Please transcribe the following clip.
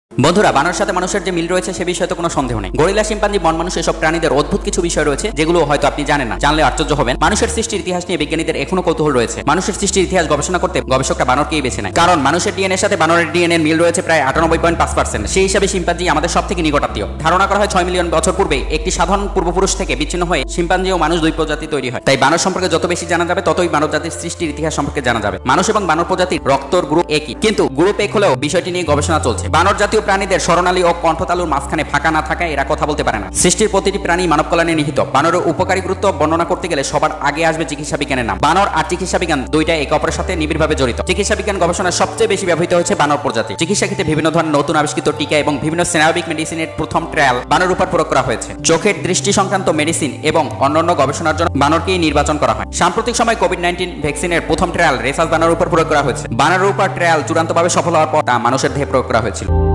বন্ধুরা, বানরের সাথে মানুষের যে মিল রয়েছে সে বিষয়ে তো কোনো সন্দেহ নেই। গরিলা, শিম্পাঞ্জি, বন মানুষ এসব প্রাণীদের অদ্ভুত কিছু বিষয় রয়েছে যেগুলো হয়তো আপনি জানেন না, জানলে আশ্চর্য হবেন। মানুষের সৃষ্টির ইতিহাস নিয়ে বিজ্ঞানীদের এখনো কৌতূহল রয়েছে। মানুষের সৃষ্টির ইতিহাস গবেষণা করতে গবেষকরা বানরকেই বেছে নেয়, কারণ মানুষের ডিএনএ এর সাথে বানরের ডিএনএ এর মিল রয়েছে প্রায় 98.5%। সেই হিসাবে শিম্পাঞ্জি আমাদের সবথেকে নিকটাত্মীয়। ধারণা করা হয় 6 মিলিয়ন বছর পূর্বে একটি সাধারণ পূর্বপুরুষ থেকে বিচ্ছিন্ন হয়ে শিম্পাঞ্জি ও মানুষ দুই প্রজাতি তৈরি হয়। তাই বানর সম্পর্কে যত বেশি জানা যাবে ততই মানব জাতির সৃষ্টির ইতিহাস সম্পর্কে জানা যাবে। মানুষ এবং বানর প্রজাতির রক্তর গ্রুপ একই, কিন্তু গ্রুপ এক হলেও বিষয়টি নিয়ে গবেষণা চলছে। বানর জাতীয় প্রাণীদের স্বর্ণালী ও কণ্ঠতালুর মাঝখানে ফাঁকা না থাকায় এরা কথা বলতে পারে না। সৃষ্টির প্রতিটি প্রাণী মানব কল্যাণে নিহিত। বানরের উপকারী গুরুত্ব বর্ণনা করতে গেলে সবার আগে আসবে চিকিৎসা বিজ্ঞানের নাম। বানর আর চিকিৎসা বিজ্ঞান দুইটা একে অপরের সাথে নিবিড়ভাবে জড়িত। চিকিৎসা বিজ্ঞান গবেষণায় সবচেয়ে বেশি ব্যবহৃত হচ্ছে বানর প্রজাতি। চিকিৎসা ক্ষেত্রে বিভিন্ন ধরনের নতুন আবিষ্কৃত টিকা এবং বিভিন্ন স্নায়বিক মেডিসিনের প্রথম ট্রায়াল বানরের উপর প্রয়োগ করা হয়েছে। চোখের দৃষ্টি সংক্রান্ত মেডিসিন এবং অন্যান্য গবেষণার জন্য বানরকেই নির্বাচন করা হয়। সাম্প্রতিক সময় কোভিড-19 ভ্যাকসিনের প্রথম ট্রায়াল রেসাস বানরের উপর প্রয়োগ করা হয়েছে। বানরের উপর ট্রায়াল চূড়ান্তভাবে সফল হওয়ার পর তা মানুষের দেহে প্রয়োগ করা হয়েছিল।